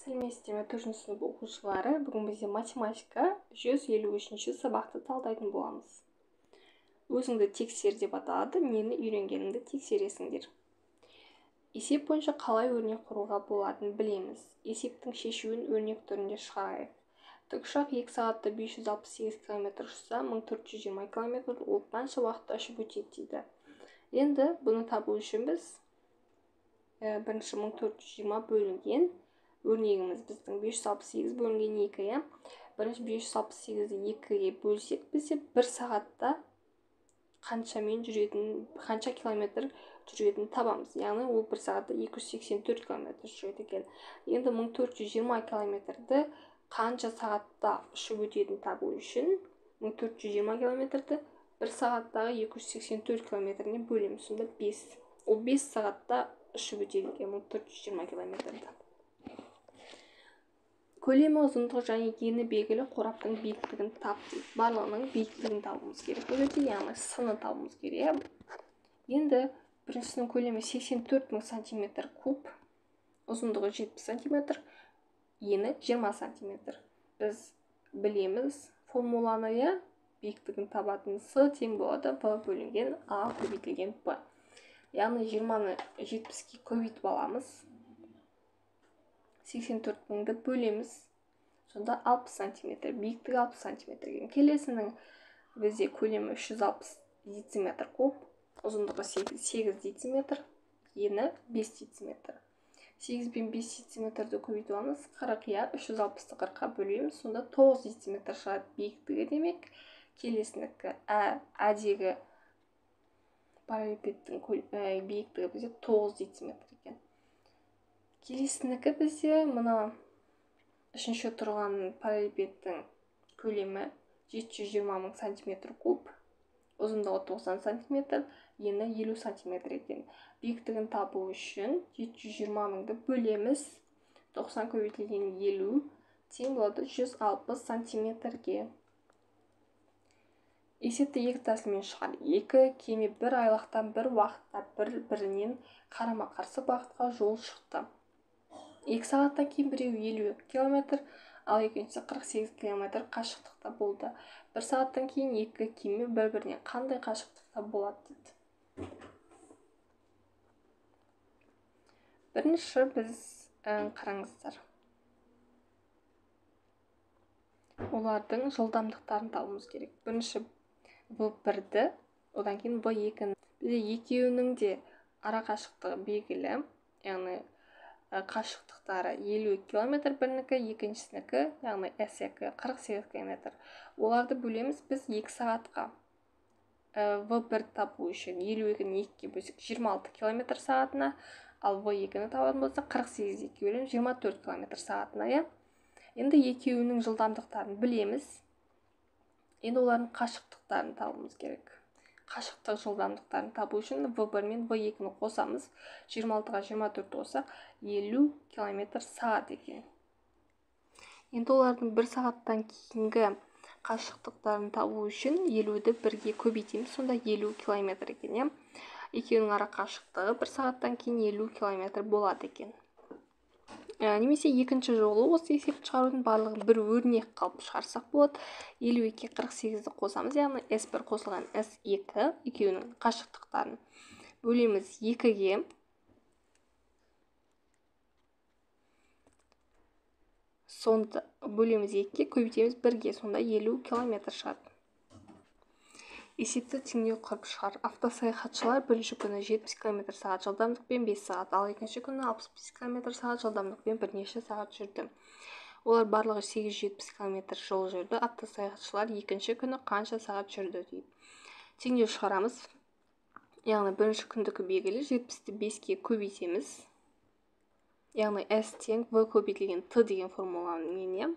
Сәлеметсіздер ме, 4 сынып оқушылары. Бүгін бізде математика 153 сабақты талдайтын боламыз. Өзіңді тексер деп аталады, нені үйренгеніңді тексересіңдер. Есеп бойынша қалай өрнек құруға болатынын білеміз. Есептің шешуін өрнек түрінде шығарайық. Тікұшақ 2 сағатта 568 км ұшса, 1420 км ол қанша уақытта ұшып өтеді дейді. Енді бұны табу үшін біз бірінші 1420 бөлінген өрнегіміз біздің 568 бөлінген 2, бірінші 568-ді 2-ге бөлсек, бізде 1 сағатта қанша километр жүретінін табамыз. Яғни ол 1 сағатта 284 км жүреді екен. Енді 1420 километрді қанша сағатта ұшып өтетінін табу үшін 1420 километрді 1 сағаттағы 284 километріне бөлеміз. Сонда 5. Ол 5 сағатта ұшып өтеді екен 1420 километрді. Көлемі, ұзындығы және ені белгілі қораптың биіктігін тап дейді. Барлығының биіктігін табуымыз керек. Бұл жерде яғни сыны табуымыз керек. Енді біріншісінің көлемі 84 000 сантиметр куб, ұзындығы 70 сантиметр, ені 20 сантиметр. Біз білеміз формуланы, биіктігін табатын С тең болады В бөлінген А көбейтілген Б. Яғни 20-ны 70-ке көбейтіп аламыз. 84 000-ді бөлеміз. Сонда 60 сантиметр, биіктігі 60 сантиметр. Келесінің бізде көлемі 360 дециметр куб, ұзындығы 8 дециметр, ені 5 дециметр. 8 пен 5 дециметрді көбейтіп аламыз. 40-я 360-ті 40-қа бөлеміз. Сонда 9 дециметр шығады биіктігі демек. Келесінікі әдегі параллелепипедтің биіктігі бізде 9 дециметр екен. Келесінікі бізде мына үшінші тұрған параллелепипедтің көлемі 720 000 сантиметр куб, ұзындығы 90 сантиметр, ені 50 сантиметр екен. Биіктігін табу үшін 720 000-ді бөлеміз. 90 көбейтілген 50 тең болады 160 сантиметрге. Есепті екі тәсілмен шығар. 2 кеме бір айлақтан бір уақытта бір-бірінен қарама-қарсы бағытқа жол шықты. 2 сағаттан кейін біреуі 50 км, ал екіншісі 48 км қашықтықта болды. 1 сағаттан кейін 2 кеме бір-бірінен қандай қашықтықта болады дейді. Бірінші біз қараңыздар. Олардың жылдамдықтарын табуымыз керек. Бірінші V1-ді, одан кейін V2-ні. Бізде екеуінің де ара қашықтығы белгілі, яғни қашықтықтары 50 км бірінікі, екіншісінікі, яғни S2 48 км. Оларды бөлеміз біз 2 сағатқа. V1 табу үшін 52-ні 2-ге бөлсек 26 км сағатына, ал V2-ні табатын болса 48-ді 2-ге бөлеміз 24 км сағатына. Енді екеуінің жылдамдықтарын білеміз. Енді олардың қашықтықтарын табуымыз керек. Қашықтық жылдамдықтарын табу үшін V1 мен V2-ні қосамыз. 26-ға 24 қоссақ 50 км сағат екен. Енді олардың 1 сағаттан кейінгі қашықтықтарын табу үшін 50-ді 1-ге көбейтеміз. Сонда 50 км екен. Екеуінің ара қашықтығы 1 сағаттан кейін 50 км болады екен. Немесе екінші жолы осы есепті шығарудың барлығын бір өрнек қалып шығарсақ болады. 52-ке 48-ді қосамыз, яғни S1 қосылған S2 екеуінің қашықтықтарын бөлеміз 2-ге. Сонда бөлеміз 2-ге, көбейтеміз 1-ге, сонда 50 км шығады. Есепті теңдеу құрып шығар. Автосаяхатшылар бірінші күні 70 км сағат жылдамдықпен 5 сағат, ал екінші күні 65 км сағат жылдамдықпен бірнеше сағат жүрді. Олар барлығы 870 км жол жүрді. Автосаяхатшылар екінші күні қанша сағат жүрді дейді. Теңдеу шығарамыз. Яғни бірінші күндікі белгілі 70-ті 5-ке көбейтеміз. Яғни S тең V көбейтілген T деген формуламен.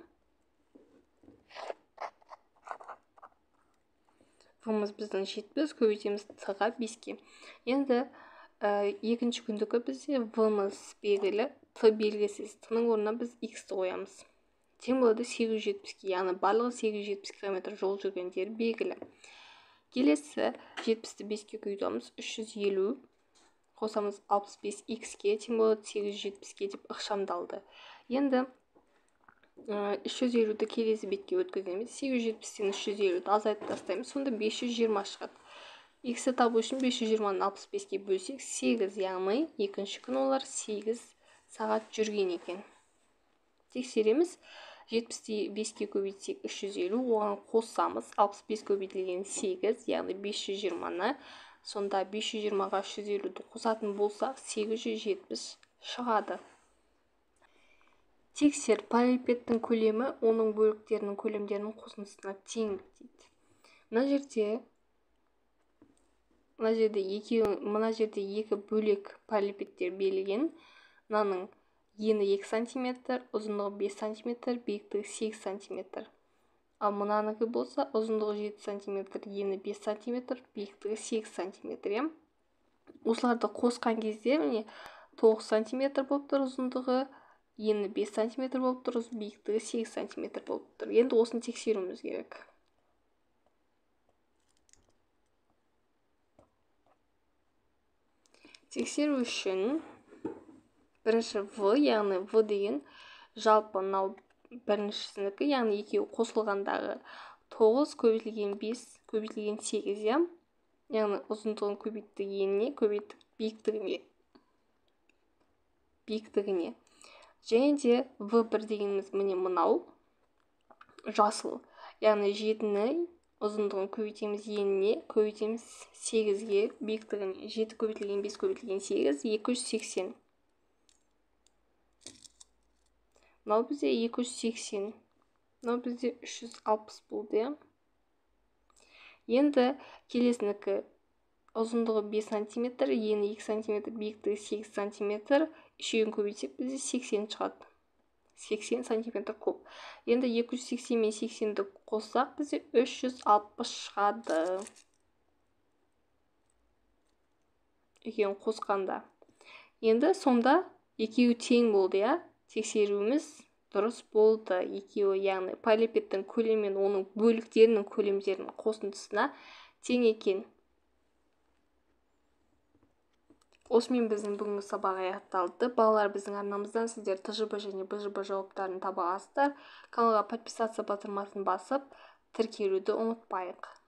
V-мыз біздің 70, көбейтеміз T-ға 5-ке. Енді екінші күндікі бізде V-мыз белгілі, T белгісіз. T-ның орнына біз X-ті қоямыз. Тең болады 870-ке, яғни барлығы 870 км жол жүргендері белгілі. Келесі 70-ті 5-ке көбейтеміз 350, қосамыз 65X-ке, тең болады 870-ке деп ықшамдалды. Енді 350-ді келесі бетке өткіземіз. 870-тен 350-ді азайтып тастаймыз. Сонда 520 шығады. X-ті табу үшін 520-ны 65-ке бөлсек 8, яғни екінші күн олар 8 сағат жүрген екен. Тексереміз. 75-ке көбейтсек 350, оған қосамыз. 65 көбейтілген 8, яғни 520-ны. Сонда 520-ға 350-ді қосатын болсақ 870 шығады. Тексер, параллелепипедтің көлемі оның бөліктерінің көлемдерінің қосындысына тең дейді. Мына жерде екі бөлек параллелепипедтер берілген. Мынаның ені 2 см, ұзындығы 5 см, биіктігі 8 см. Ал мынанікі болса, ұзындығы 7 см, ені 5 см, биіктігі 8 см. Осыларды қосқан кезде міне 9 см болып тұр ұзындығы, ені 5 см болып тұр, биіктігі 8 см болып тұр. Енді осыны тексеруіміз керек. Тексеру үшін бірінші В, яғни В деген жалпы мынау біріншісінікі, яғни екеуі қосылғандағы 9 көбейтілген 5 көбейтілген 8, яғни ұзындығын көбейтті еніне, көбейтті биіктігіне. Және де В1 дегеніміз міне мынау жасыл, яғни 7-ні ұзындығын көбейтеміз еніне, көбейтеміз 8-ге, биіктігіне. 7 көбейтілген 5 көбейтілген 8, 280. Мынау бізде 280, мынау бізде 360 болды. Енді келесінікі ұзындығы 5 см, ені 2 см, биіктігі 8 см. Үшеуін көбейтсек бізде 80 шығады. 80 см куб. Енді 280 мен 80-ді қоссақ бізде 360 шығады. Екеуін қосқанда. Енді сонда екеуі тең болды, я? Тексеруіміз дұрыс болды. Екеуі, яғни параллелепипедтің көлемі мен оның бөліктерінің көлемдерінің қосындысына тең екен. Осымен біздің бүгінгі сабақ аяқталды. Балалар, біздің арнамыздан сіздер ТЖБ және БЖБ жауаптарын таба аласыздар. Каналға подписаться батырмасын басып, тіркелуді ұмытпайық.